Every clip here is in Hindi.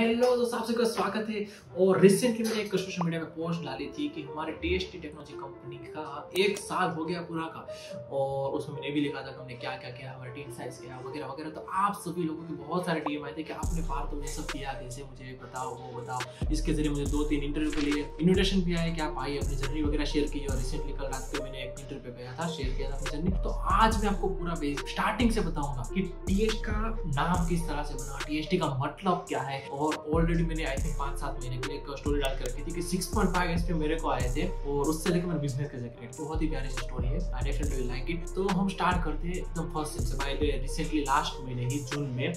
हेलो दोस्तों, आप सबका स्वागत है। और रिसेंटली मैंने एक सोशल मीडिया में पोस्ट डाली थी कि हमारे टीएसटी टेक्नोलॉजी कंपनी का 1 साल हो गया पूरा का, और उसमें मैंने भी लिखा था कि हमने क्या क्या किया, हमारा टीम साइज क्या वगैरह वगैरह। तो आप सभी लोगों के बहुत सारे डीएम आए थे कि आपने बाहर तो ये सब किया, कैसे मुझे बताओ वो बताओ। इसके जरिए मुझे 2-3 इंटरव्यू के लिए इन्विटेशन भी आया कि आप आइए, अपनी जर्नी वगैरह शेयर कीजिए। और रिसेंटली कल रात को मैंने एक इंटरव्यू पे गया था, शेयर किया था अपनी जर्नी। तो आज मैं आपको पूरा स्टार्टिंग से बताऊंगा कि टीएसटी का नाम किस तरह से बना, टीएसटी का मतलब क्या है। और ऑलरेडी मैंने आई थिंक 5-7 महीने के लिए एक स्टोरी डाल के रखी थी कि 6.5 एसपी मेरे को आए थे, और उससे लेकर मेरे बिजनेस का सेक्रेट। बहुत ही प्यारी सी स्टोरी है, आई डेफिनेटली लाइक इट। तो हम स्टार्ट करते हैं एकदम फर्स्ट सेम से। By the way recently last महीने ही जून में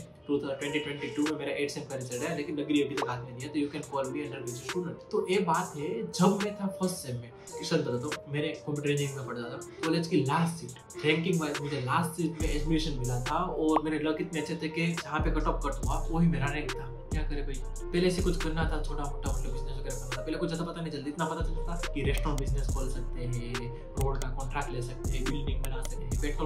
2022 में मेरा 8 सेम का रिजल्ट है, लेकिन डिग्री अभी तक हाथ में नहीं है, तो you can call me undergraduate student. तो ये बात है, जब मैं था फर्स्ट सेम में, सच बता दो, मेरे कंप्यूटर इंजीनियरिंग में पढ़ता था, कॉलेज की लास्ट सीट रैंकिंग वाइज मुझे लास्ट सीट में एडमिशन मिला था। और मेरे लक इतने अच्छे थे कि जहाँ पे कट ऑफ कट हुआ वही मेरा रैंक था। क्या करे भाई, पहले से कुछ करना था, छोटा मोटा मतलब बिजनेस वगैरह करना था। पहले कुछ ज़्यादा पता नहीं चलता, इतना पता चलता कि रेस्टोरेंट बिजनेस खोल सकते हैं, रोड का कॉन्ट्रैक्ट ले सकते हैं, बिल्डिंग बना सकते हैं, पेट्रोल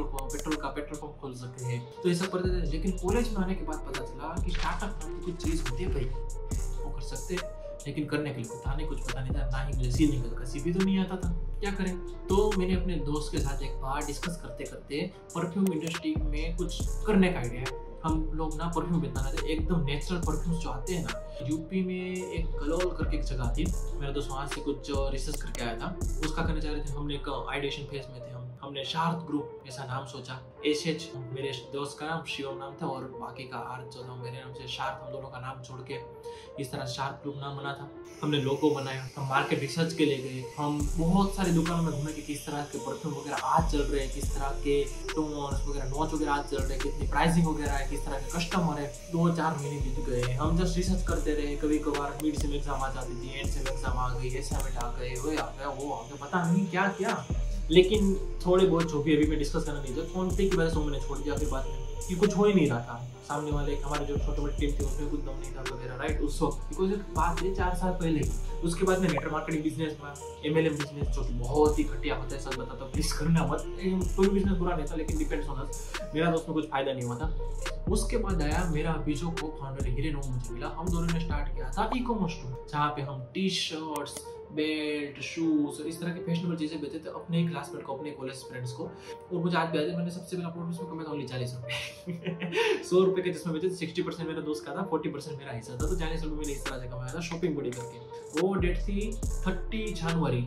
पंप खोल सकते हैं, तो ये सब करते थे। लेकिन कॉलेज में आने के बाद पता चला कि स्टार्टअप नाम की कुछ चीज़ होती है भाई, वो कर सकते हैं, लेकिन करने के लिए कुछ था नहीं, कुछ पता नहीं था, ना ही मुझे सी नहीं करता, सी भी तो नहीं आता था, क्या करें। तो मैंने अपने दोस्त के साथ एक बार डिस्कस करते करते परफ्यूम इंडस्ट्री में कुछ करने का आइडिया है। हम लोग ना परफ्यूम बनाना थे, एकदम नेचुरल परफ्यूम्स जो आते हैं ना। यूपी में एक कलोल करके एक जगह थी, मेरा दोस्त वहाँ से कुछ रिसर्च करके आया था, उसका करने जा रहे थे। हमने एक आइडिएशन फेज में थे, हमने शार्क ग्रुप ऐसा नाम सोचा। एसएच मेरे दोस्त का नाम, शिवम नाम था, और बाकी का आर जो नाम मेरे नाम से, शार्क हम दोनों का नाम छोड़ के इस तरह शार्क ग्रुप नाम बना था। हमने लोगो बनाया, हम मार्केट रिसर्च के लिए गए, हम बहुत सारी दुकानों में घूमे कि किस तरह के परफ्यूम वगैरह आज चल रहे हैं, किस तरह के टोन्स वगैरह नोच वगैरह आज चल रहे हैं, कितनी प्राइसिंग वगैरह है, किस तरह के कस्टमर है। 2-4 महीने बीत गए, हम जस्ट रिसर्च करते रहे। कभी कभार मिड सेम एग्जाम आ जाती थी, एंड सेम एग्जाम आ गई, असाइनमेंट आ गए, वो आ गया, वो आ गया, पता नहीं क्या क्या। लेकिन थोड़े बहुत जो भी अभी मैं डिस्कस करना नहीं था, फोन पे की वजह से मैंने छोड़ दिया। फिर बाद में कि कुछ हो ही नहीं रहा था, सामने वाले हमारे जो छोटे मोटे टीम थी उसमें कुछ दम नहीं था वगैरह, राइट। उस वक्त बिकॉज बात है 4 साल पहले की। उसके बाद में नेटवर्क मार्केटिंग बिजनेस में, MLM बिजनेस, जो कि बहुत ही घटिया होता है, सच बताता हूँ, प्लीज करना मत। कोई बिजनेस बुरा नहीं था, लेकिन डिपेंड्स ऑन अस, मेरा तो उसमें कुछ फायदा नहीं हुआ था। उसके बाद आया मेरा अभी जो को फाउंडर हिरेन मुझे मिला, हम दोनों ने स्टार्ट किया था ई-कॉमर्स स्टोर, जहाँ पे हम टी शर्ट्स, बेल्ट, शूज और इस तरह की फैशनेबल चीजें बेचते थे अपने क्लासमेट को, अपने कॉलेज फ्रेंड्स को। और मुझे आज भी याद है, मैंने सबसे पहला प्रोडक्ट उसमें कमाया था ओनली 40 रुपए 100 रुपए के जिसमें बेचे थे, 60% मेरा दोस्त का था, 40% मेरा हिस्सा था। तो 40 रुपए मैंने इस तरह से कमाया था शॉपिंग बड़ी करके। वो डेट थी 30 जनवरी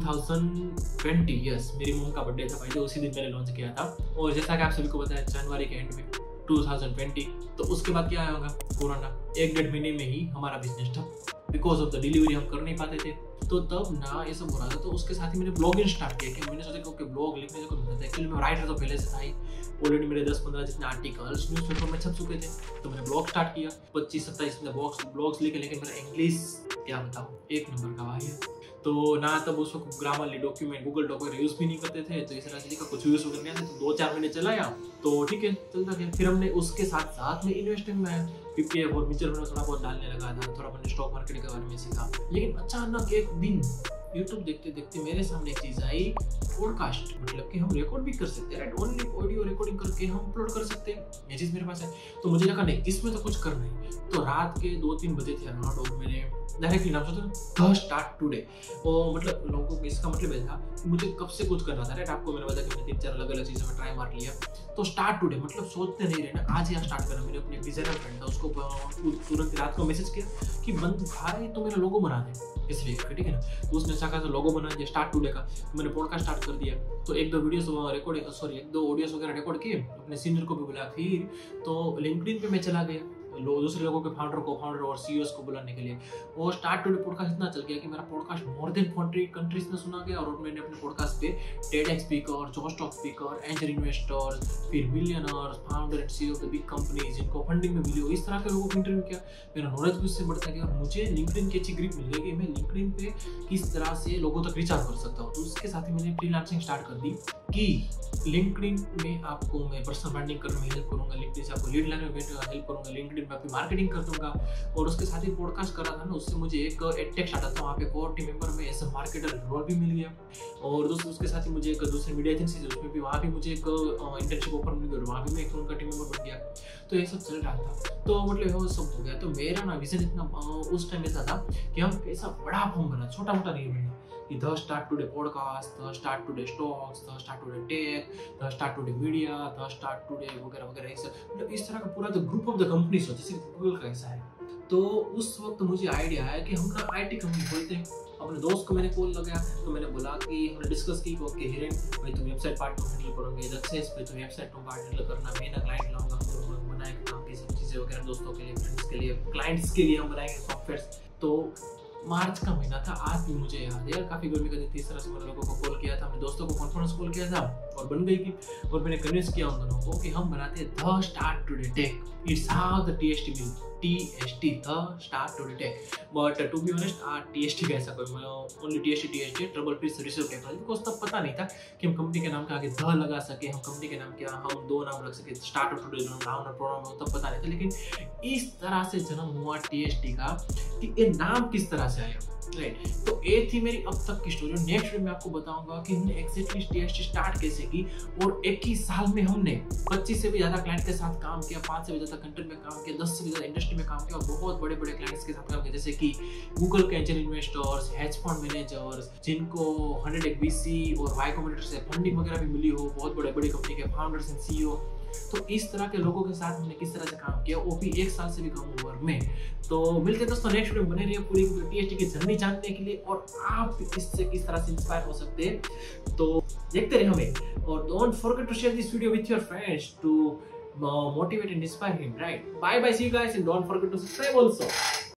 2020, यस, मेरी मॉम का बर्थडे था भाई, जो उसी दिन मैंने लॉन्च किया था। और जैसा कि आप सभी को पता है, जनवरी के एंड में 2020, तो उसके बाद क्या होगा, कोरोना। 1-1.5 महीने में ही हमारा बिजनेस था, बिकॉज ऑफ द डिलीवरी हम कर नहीं पाते थे। तो तब ना ये सब हो रहा था, तो उसके साथ ही मैंने ब्लॉगिंग स्टार्ट किया कि मैंने सोचा कि ओके, ब्लॉग लिखने से कोई मिलता है। एक्चुअली मैं राइटर तो पहले से था ही, ऑलरेडी मेरे 10-15 जितने आर्टिकल्स न्यूज़पेपर में छप चुके थे। तो मैंने ब्लॉग स्टार्ट किया, 25-27 ब्लॉग्स लिखे, लेकिन मेरा इंग्लिश क्या बताऊँ, 1 नंबर का भाई है। तो ना तब उस वक्त ग्रामरली डॉक्यूमेंट गूगल डॉक वगैरह यूज़ भी नहीं करते थे, तो इस तरह से कुछ यूज़ वगैरह नहीं आते। तो 2-4 महीने चलाया, तो ठीक है, चलता गया। फिर हमने उसके साथ साथ में इन्वेस्टिंग में PPF और म्यूचुअल फंड थोड़ा बहुत डालने लगा था, थोड़ा मैंने स्टॉक मार्केट के बारे में सीखा। लेकिन अचानक एक दिन यूट्यूब देखते देखते मेरे सामने एक चीज़ आई, पॉडकास्ट, मतलब कि हम रिकॉर्ड भी कर सकते हैं, राइट, ओनली ऑडियो रिकॉर्डिंग करके हम अपलोड कर सकते हैं, ये चीज़ मेरे पास है। तो मुझे लगा नहीं, इसमें तो कुछ करना है। तो रात के 2-3 बजे थे अराउंड, और मैंने डायरेक्टली नाम सोचा स्टार्ट टुडे। और मतलब लोगों को इसका मतलब ये था कि मुझे कब से कुछ करना था, राइट। आपको मैंने बताया कि मैंने 3-4 अलग-अलग चीज़ों में ट्राई मार लिया। तो स्टार्ट टुडे मतलब सोचते नहीं रहना, आज यहाँ स्टार्ट करना। मैंने अपने डिजाइनर फ्रेंड था, उसको तुरंत रात को मैसेज किया कि बंद भाई तो मेरा लोगो बना दे, इसलिए ठीक है ना। तो उसने चाहा तो लोगो बना दिया स्टार्ट टुडे का। तो मैंने पॉडकास्ट स्टार्ट कर दिया। तो 1-2 वीडियोस रिकॉर्ड, 1-2 ऑडियोस वगैरह रिकॉर्ड किए, अपने सीनियर को भी बुलाया। फिर तो लिंक्डइन पे मैं चला गया दूसरे लोगों के फाउंडर और सीईओस को बुलाने के लिए। और स्टार्ट टुडे पॉडकास्ट इतना चल गया कि मेरा पॉडकास्ट मोर देन 40 कंट्रीज में सुना गया। और मैंने अपने पॉडकास्ट पे TEDx speaker, Josh Talks speaker, angel investors, फिर millionaires, founder and CEO of the big companies जिनको फंडिंग में मिली हो, इस तरह के लोगों को इंटरव्यू किया। मेरा नॉलेज भी उससे बढ़ता गया, और मुझे लिंक्डइन की अच्छी ग्रिप मिल गई कि मैं लिंक्डइन पे किस तरह से लोगों तक रीच आउट कर सकता हूँ। तो उसके साथ ही मैंने फ्रीलांसिंग स्टार्ट कर दी कि लिंक्डइन में आपको मैं पर्सनल ब्रांडिंग करने में हेल्प करूँगा, लिंक्डइन से आपको लीड लाने में हेल्प करूँगा, लिंक्डइन रिलेटेड मैं अपनी मार्केटिंग कर दूंगा। और उसके साथ ही पॉडकास्ट कर रहा था ना, उससे मुझे एक एडटेक स्टार्टअप था वहाँ पे कोर टीम मेंबर में एज अ मार्केटर रोल भी मिल गया। और दोस्तों उसके साथ ही मुझे एक दूसरी मीडिया एजेंसी थी, उसमें भी वहाँ भी मुझे एक इंटर्नशिप ऑफर मिल गया और वहाँ भी मैं एक उनका टीम मेंबर बन गया। तो ये सब चल रहा था, तो मतलब वो सब हो गया। तो मेरा ना विजन इतना उस टाइम ऐसा था कि हम ऐसा बड़ा फॉर्म बना, छोटा मोटा नहीं बना कि the start today podcast, the start today stocks, the start today tech, the start today media, the start today वगैरह वगैरह, ऐसा मतलब इस तरह का पूरा तो ग्रुप ऑफ द कंपनीज हो, जैसे गूगल का ऐसा है। तो उस वक्त मुझे आइडिया आया कि हम ना आईटी कंपनी खोलते हैं। अपने दोस्त को मैंने कॉल लगाया, तो मैंने बोला कि हमने डिस्कस की कि हिरेन भाई तुम वेबसाइट पार्ट हैंडल करोगे, दक्षेश भाई तुम वेबसाइट पार्ट हैंडल करना, मैं ना क्लाइंट लाऊंगा, हम लोग बनाएंगे काम की सब चीज़ें वगैरह, दोस्तों के लिए, फ्रेंड्स के लिए, क्लाइंट्स के लिए हम बनाएंगे सॉफ्टवेयर। तो मार्च का महीना था, आज भी मुझे याद है यार, काफ़ी गर्मी का दिन थी। इस तरह से मैंने लोगों को कॉल किया था, अपने दोस्तों को कॉन्फ्रेंस कॉल किया था और बन गई थी। और मैंने कन्विंस किया उन दोनों को कि हम बनाते हैं the start today tech, it's how the TST mean, TST the start today tech. But to be honest TST का ऐसा कोई only TST trouble free service technology, because तब पता नहीं था कि हम कंपनी के नाम के आगे द लगा सके, हम कंपनी के नाम के हम दो नाम रख सके, स्टार्ट टुडे नाउन और प्रोनाउन हो, तब पता नहीं था। लेकिन इस तरह से जन्म हुआ TST का कि ये नाम किस तरह से आया, राइट। तो ये थी मेरी अब तक की स्टोरी। नेक्स्ट वीडियो में आपको बताऊंगा कि हमने एग्जैक्टली TST स्टार्ट कैसे की और 21 साल में हमने 25 से भी ज़्यादा क्लाइंट के साथ काम किया, 5 से भी ज़्यादा कंट्री में काम किया, 10 से भी ज़्यादा इंडस्ट्री में काम किया और बहुत बड़े बड़े क्लाइंट्स के साथ काम किया, जैसे कि गूगल के angel investors, hedge fund managers, जिनको 100x VC और Y कॉम्बिनेटर से फंडिंग वगैरह भी मिली हो, बहुत बड़े बड़े कंपनी के फाउंडर्स एंड CEO। तो इस तरह के लोगों के साथ हमने किस तरह से काम किया, वो भी 1 साल से भी कम उम्र में। तो मिलते हैं दोस्तों नेक्स्ट वीडियो में, बने रहिए पूरी TST की जर्नी जानने के लिए और आप इससे किस तरह से इंस्पायर हो सकते हैं। तो देखते रहे हमें और don't forget to share this video with your friends to motivate and inspire him, right? Bye bye, see you guys, and don't forget to subscribe also.